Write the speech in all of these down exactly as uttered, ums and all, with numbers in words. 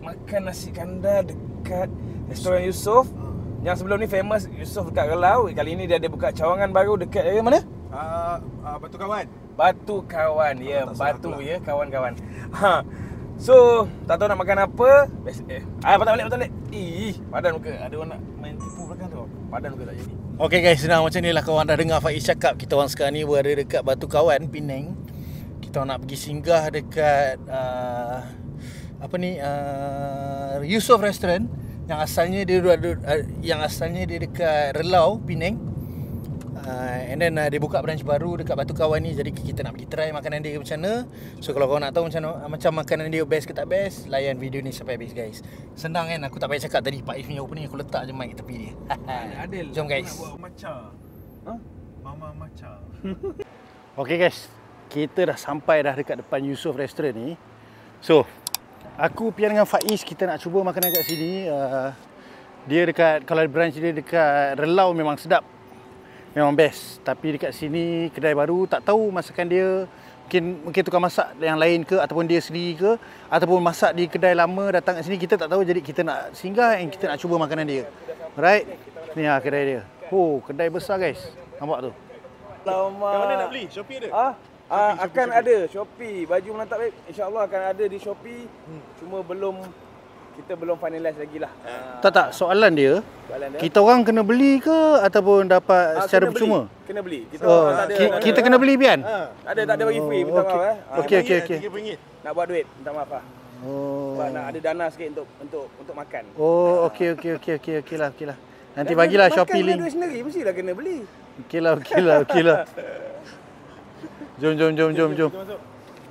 makan nasi kandar dekat restoran Yusof. Yang sebelum ni famous Yusof dekat Relau. Kali ni dia ada buka cawangan baru dekat area mana? Uh, uh, Batu Kawan. Batu Kawan. Ya, tak Batu salah ya, kawan-kawan. Ha. So, tak tahu nak makan apa. Eh, ah, patah balik, patah balik. Ih, padan muka. Ada orang nak main tipu belakang tu. Padan muka tak jadi. Okay guys, senang macam ni lah korang dah dengar Faiz cakap. Kita orang sekarang ni berada dekat Batu Kawan, Penang. Kita orang nak pergi singgah dekat uh, apa ni, uh, Yusof Restaurant yang asalnya dia ada, yang asalnya dia dekat Relau, Penang. Uh, and then uh, dia buka branch baru dekat Batu Kawan ni. Jadi kita nak pergi try makanan dia macam mana. So kalau korang nak tahu macam mana, macam makanan dia best ke tak best, layan video ni sampai habis guys. Senang kan, aku tak payah cakap tadi. Pak If punya opening aku letak je mic tepi dia. Adil. Jom guys. Nak buat matcha. Ha? Mama matcha. Okay guys, kita dah sampai dah dekat depan Yusof Restaurant ni. So, aku Pian dengan Faiz kita nak cuba makanan kat sini. uh, Dia dekat, kalau branch dia dekat Relau memang sedap, memang best. Tapi dekat sini kedai baru, tak tahu masakan dia. Mungkin mungkin tukang masak yang lain ke, ataupun dia sendiri ke, ataupun masak di kedai lama datang kat sini, kita tak tahu. Jadi kita nak singgah dan kita nak cuba makanan dia. Alright, ni lah kedai dia. Oh, kedai besar guys, nampak tu. Lama. Yang mana nak beli? Shopee ada? Ah, Shopee, ah Shopee, akan Shopee. ada Shopee. Baju menatap babe, insya-Allah akan ada di Shopee. Hmm. Cuma belum, kita belum finalize lagi lah. Ah, Tak tak, soalan dia, soalan dia. kita orang kena beli ke ataupun dapat Ah, secara kena percuma? Beli. Kena beli. Kita Oh, tak ada, ki- tak kita ada. kena beli Pian? Ha, tak ada, tak ada bagi free, minta okey. maaf eh. Ah, Okey, okey, okey. tiga ringgit. Nak buat duit, minta maaf lah. Oh. Sebab nak ada dana sikit untuk untuk untuk makan. Oh, okey okey okey okey okeylah okeylah. Nanti bagilah Shopee link. Makan duit sendiri mestilah kena beli. Okeylah okeylah okeylah. Jom jom jom jom jom. Kita masuk.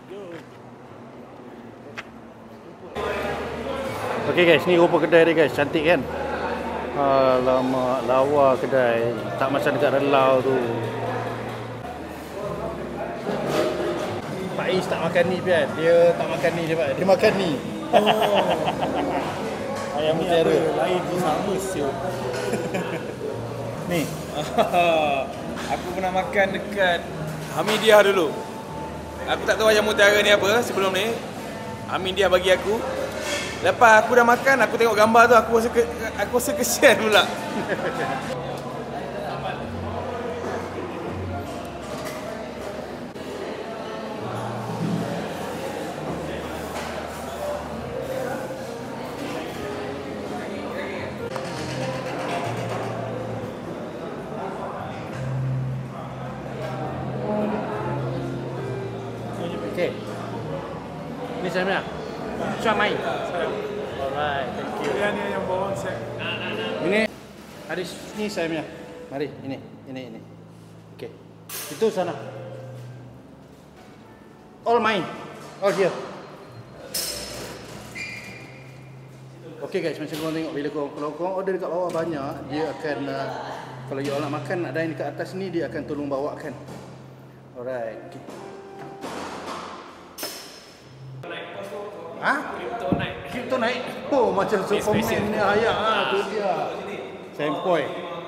Okey guys, ni rupa kedai dia guys, cantik kan? Alamak, lawa kedai. Tak macam dekat Relau tu. Faiz tak makan ni Pian. Dia tak makan ni dia, dia makan ni. Oh. Ayam mutiara. Lain tu sama siul. Ni. Aku pernah makan dekat Hamidiah dulu. Aku tak tahu ayam mutiara ni apa sebelum ni. Hamidiah bagi aku. Lepas aku dah makan, aku tengok gambar tu, aku rasa ke, aku rasa kesian pula. Okey. Ni saya nak. Cuba main. Alright, thank you. Dia ni yang bawang set. Ini ada ni saya punya. Mari, ini, ini, ini. Okey. Itu sana. All mine. All here. Okey guys, macam korang tengok bila korang, kalau korang order dekat bawah banyak, dia akan uh, kalau you all nak makan, nak dine dekat atas ni, dia akan tolong bawakan. Alright. Okay. Ha? Crypto naik. Crypto naik. Oh, macam Superman ni ayat ah, tu dia. Sempoi.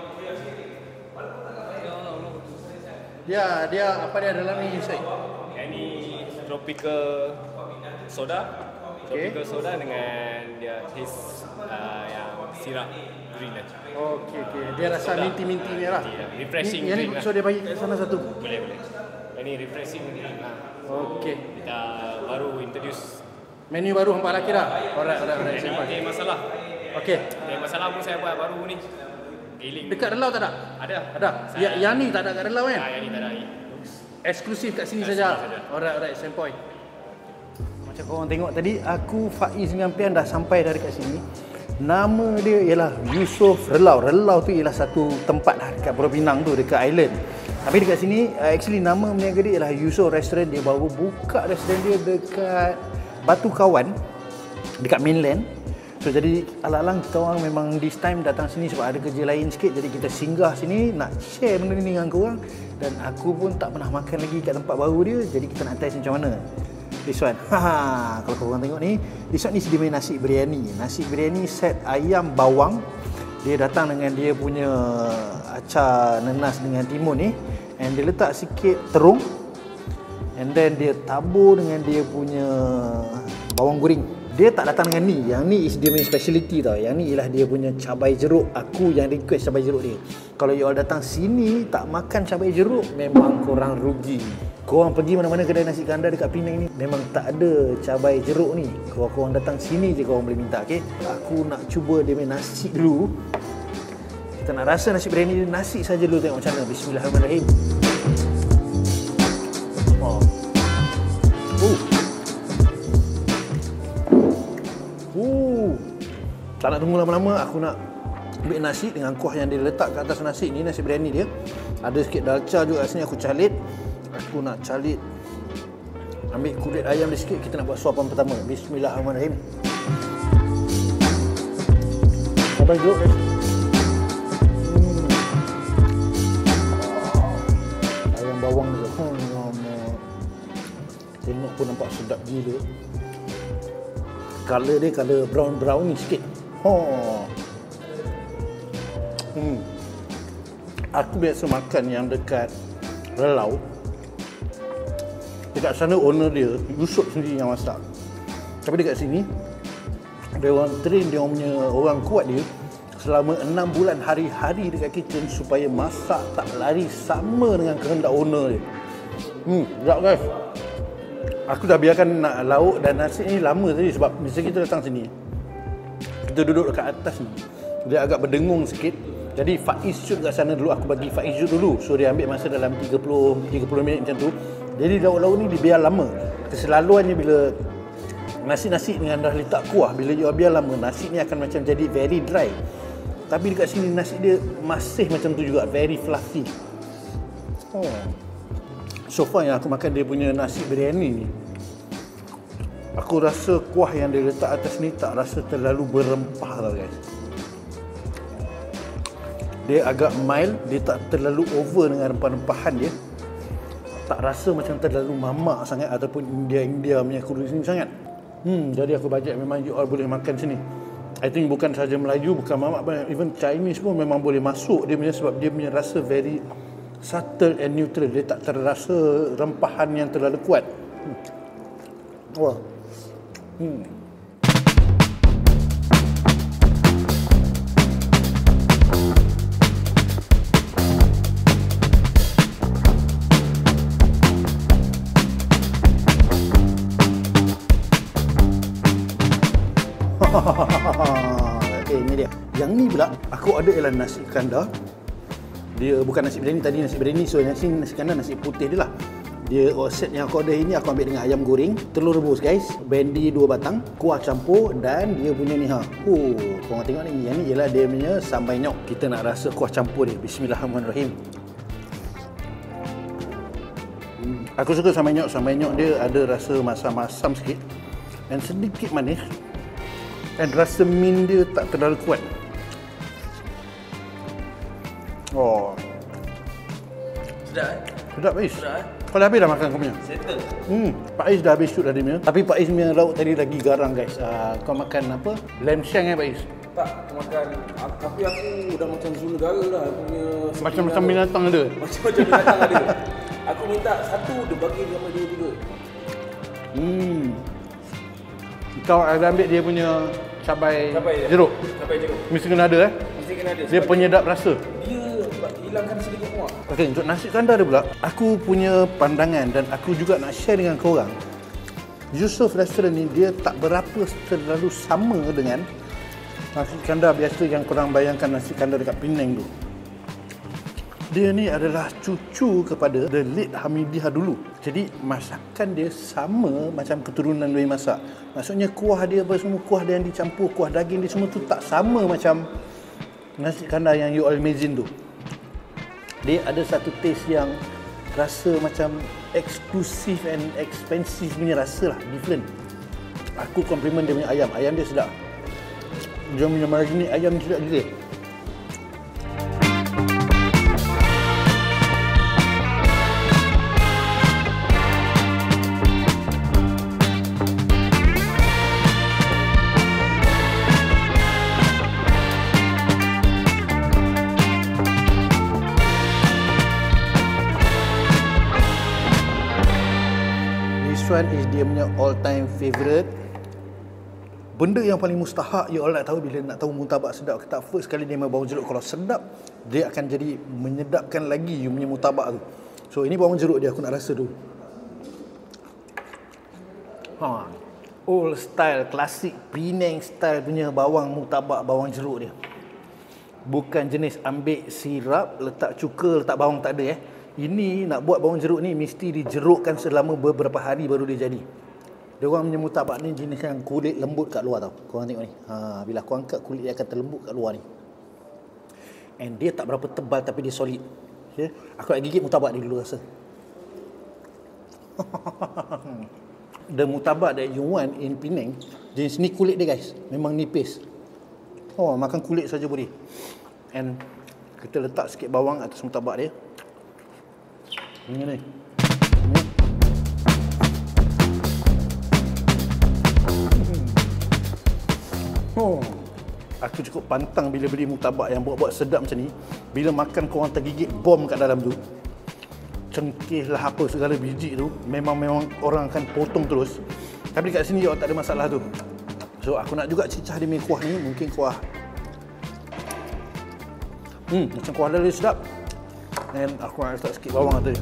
Dia dia apa dia dalam ni Syed? Yang ni tropical soda. Okay. Tropical soda dengan dia taste uh, yang sirap green lah. Okey okey. Dia rasa minti-minti ni lah. Yeah, refreshing Ni, yang ni drink lah. so dia bagi kat sana satu. Boleh boleh. Yang ni refreshing drink lah. Okey. Kita baru introduce. Menu baru hampa laki dah. Alright alright alright. Yang ni Sempoi. teh masalah. Okey. Teh masalah pun saya buat baru ni. Giling. Dekat Relau tak ada? Ada. Ada. Ya, yang ni tak ada kat Relau kan? Ah, yang ni tak ada lagi. Eksklusif kat sini Kat saja. sini saja. Alright alright, sempoi. Macam korang tengok tadi, aku Faiz dengan Pian dah sampai dah dekat sini. Nama dia ialah Yusof Relau. Relau tu ialah satu tempat lah dekat Pulau Pinang tu, dekat island. Tapi dekat sini uh, actually nama meniaga dia ialah Yusof Restaurant. Dia baru buka restoran dia dekat Batu Kawan, dekat mainland. So jadi alang-alang kita orang memang this time datang sini sebab ada kerja lain sikit. Jadi kita singgah sini nak share benda ni dengan korang. Dan aku pun tak pernah makan lagi kat tempat baru dia. Jadi kita nak test macam mana. This one. Haha, kalau korang tengok ni, this one ni sedia main nasi biryani. Nasi biryani set ayam bawang. Dia datang dengan dia punya acar nenas dengan timun ni. And dia letak sikit terung. And then dia tabur dengan dia punya bawang goreng Dia tak datang dengan ni. Yang ni is dia punya speciality tau. Yang ni ialah dia punya cabai jeruk. Aku yang request cabai jeruk dia. Kalau you all datang sini tak makan cabai jeruk, memang korang rugi. Korang pergi mana-mana kedai nasi kandar dekat Penang ni, memang tak ada cabai jeruk ni. Kalau korang datang sini je korang boleh minta, okey? Aku nak cuba dia punya nasi dulu. Kita nak rasa nasi biryani dia, nasi saja dulu, tengok macam mana. Bismillahirrahmanirrahim. Oh. Uh. Uh. Tak nak tunggu lama-lama, aku nak ambil nasi dengan kuah yang dia letak kat atas nasi ni, nasi biryani dia. Ada sikit dalca juga kat sini, aku calit. Aku nak calit. Ambil kulit ayam dia sikit, kita nak buat suapan pertama. Bismillahirrahmanirrahim. Cabai jeruk guys. Hmm. Ayam bawang dia. Hmm. Tengok pun nampak sedap gila. Color dia color brown-brown ni sikit. Oh. Hmm. Aku biasa makan yang dekat Relau. Dekat sana owner dia, Yusuf sendiri yang masak. Tapi dekat sini, dia orang train dia orang punya orang kuat dia selama enam bulan hari-hari dekat kitchen supaya masak tak lari sama dengan kehendak owner dia. Hmm, sedap guys. Aku dah biarkan nak lauk dan nasi ni lama tadi sebab masa kita datang sini, kita duduk dekat atas ni, dia agak berdengung sikit. Jadi Faiz shoot kat sana dulu, aku bagi Faiz shoot dulu. So dia ambil masa dalam tiga puluh minit macam tu. Jadi lauk-lauk ni dibiar lama. Keselaluannya bila nasi-nasi dengan dah letak kuah, bila you biar lama, nasi ni akan macam jadi very dry. Tapi dekat sini nasi dia masih macam tu juga, very fluffy. Oh. So far yang aku makan dia punya nasi biryani ni, aku rasa kuah yang dia letak atas ni tak rasa terlalu berempah tau guys. Dia agak mild, dia tak terlalu over dengan rempah-rempahan dia. Tak rasa macam terlalu mamak sangat ataupun India-India punya kuisine sangat. Hmm, jadi aku bajet memang you all boleh makan sini. I think bukan sahaja Melayu, bukan mamak, even Chinese pun memang boleh masuk dia punya, sebab dia punya rasa very subtle and neutral. Dia tak terasa rempahan yang terlalu kuat. Hmm. Wah. Hmm. Okay, ini dia. Yang ni pula aku order ialah nasi kandar. Dia bukan nasi biryani tadi, nasi biryani. So nasi nasi kandar nasi putih dia lah. Dia oh, set yang aku order ini aku ambil dengan ayam goreng, telur rebus guys, bendi dua batang, kuah campur dan dia punya ni ha. Oh, korang tengok ni. Yang ni ialah dia punya sambal nyok. Kita nak rasa kuah campur dia. Bismillahirrahmanirrahim. Hmm. Aku suka sambal nyok. Sambal nyok dia ada rasa masam-masam sikit dan sedikit manis. Dan rasa min dia tak terlalu kuat. Oh. Sedap eh? Sedap Faiz. Sedap eh? Kau dah habis dah makan kau punya? Settle. Hmm, Faiz dah habis shoot dah dia punya. Tapi Faiz punya lauk tadi lagi garang guys. Uh, kau makan apa? Lamb shank eh Faiz? Tak, aku makan. Tapi aku dah macam zul negara lah. Aku punya Macam-macam binatang ada? Macam-macam binatang ada. Aku minta satu, dia bagi sama dia juga. Hmm. Kau ada ambil dia punya cabai, Cabai dia. jeruk? Cabai jeruk. Mesti kena ada eh? Mesti kena ada. Dia penyedap rasa. Dia hilangkan sedikit muak. Okey, untuk nasi kandar dia pula, aku punya pandangan dan aku juga nak share dengan korang. Yusuf Restaurant ni dia tak berapa terlalu sama dengan nasi kandar biasa yang korang bayangkan nasi kandar dekat Penang tu. Dia ni adalah cucu kepada the late Hamidiah dulu. Jadi masakan dia sama macam keturunan dia masak. Maksudnya kuah dia apa semua, kuah dia yang dicampur, kuah daging dia semua tu tak sama macam nasi kandar yang you all imagine tu. Dia ada satu taste yang rasa macam eksklusif and expensive punya rasa lah, different. Aku compliment dia punya ayam, ayam dia sedap. Dia punya marinade ayam ni sedap gila. This one is dia punya all time favourite. Benda yang paling mustahak you all nak tahu bila nak tahu murtabak sedap ke tak, first kali dia main bawang jeruk. Kalau sedap, dia akan jadi menyedapkan lagi you punya murtabak tu. So ini bawang jeruk dia, aku nak rasa dulu. Ha, old style, klasik Penang style punya bawang murtabak bawang jeruk dia. Bukan jenis ambil sirap, letak cuka, letak bawang, tak ada eh. Ini nak buat bawang jeruk ni mesti dijerukkan selama beberapa hari baru dia jadi. Dia orang punya murtabak ni jenis yang kulit lembut kat luar tau. Korang tengok ni. Ha, bila aku angkat, kulit dia akan terlembut kat luar ni. And dia tak berapa tebal tapi dia solid. Okay? Aku nak gigit murtabak ni dulu rasa. The murtabak that you want in Penang, jenis ni kulit dia guys. Memang nipis. Oh, makan kulit saja boleh. And kita letak sikit bawang atas murtabak dia. Ini ni. Oh, aku cukup pantang bila beli murtabak yang buat-buat sedap macam ni. Bila makan korang tergigit bom kat dalam tu, cengkeh lah apa segala biji tu, memang-memang orang akan potong terus. Tapi kat sini tak ada masalah tu. So aku nak juga cicah dia punya kuah ni. Mungkin kuah Hmm, macam kuah dia sedap. Dan aku nak letak sikit bawang tadi.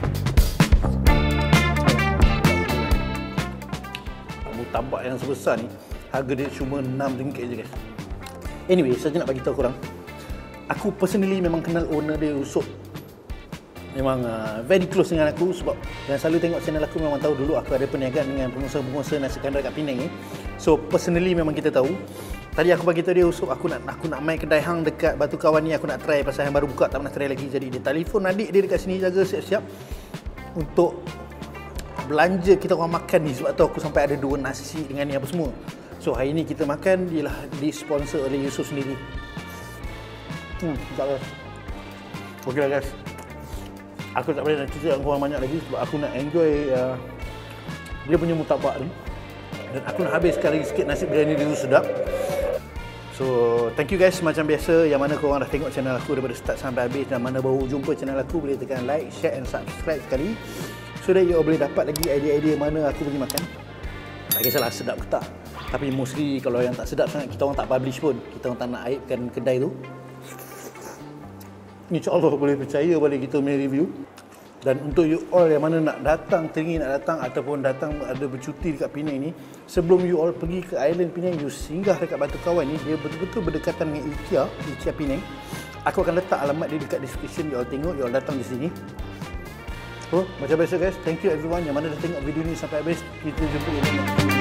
Murtabak yang sebesar ni harga dia cuma enam ringgit je guys. Anyway, saja nak bagi tahu korang, aku personally memang kenal owner dia, Yusof. Memang uh, very close dengan aku sebab yang selalu tengok channel aku memang tahu dulu aku ada perniagaan dengan pengusaha-pengusaha nasi kandar kat Penang ni. So personally memang kita tahu. Tadi aku bagi tahu dia, Yusof, aku nak aku nak main kedai hang dekat Batu Kawan ni, aku nak try pasal yang baru buka, tak pernah try lagi. Jadi dia telefon adik dia dekat sini, jaga siap-siap untuk belanja kita orang makan ni. Sebab tu aku sampai ada dua nasi dengan ni apa semua. So hari ni kita makan, dia lah disponsor oleh Yusof sendiri. Hmm, tak guys. Okey lah guys. Aku tak boleh nak cerita dengan korang banyak lagi sebab aku nak enjoy uh, dia punya murtabak ni. Dan aku nak habiskan lagi sikit nasi biryani dia tu sedap. So thank you guys, macam biasa yang mana korang dah tengok channel aku daripada start sampai habis dan mana baru jumpa channel aku, boleh tekan like, share and subscribe sekali so that you all boleh dapat lagi idea-idea mana aku pergi makan. Tak kisahlah sedap ke tak. Tapi mostly kalau yang tak sedap sangat, kita orang tak publish pun. Kita orang tak nak aibkan kedai tu. InsyaAllah boleh percaya pada kita punya review. Dan untuk you all yang mana nak datang, teringin nak datang ataupun datang ada bercuti dekat Penang ni, sebelum you all pergi ke island Penang, you singgah dekat Batu Kawan ni. Dia betul-betul berdekatan dengan IKEA, IKEA Penang. Aku akan letak alamat dia dekat description, you all tengok, you all datang di sini. So, macam biasa guys, thank you everyone yang mana dah tengok video ni sampai habis. Kita jumpa lagi.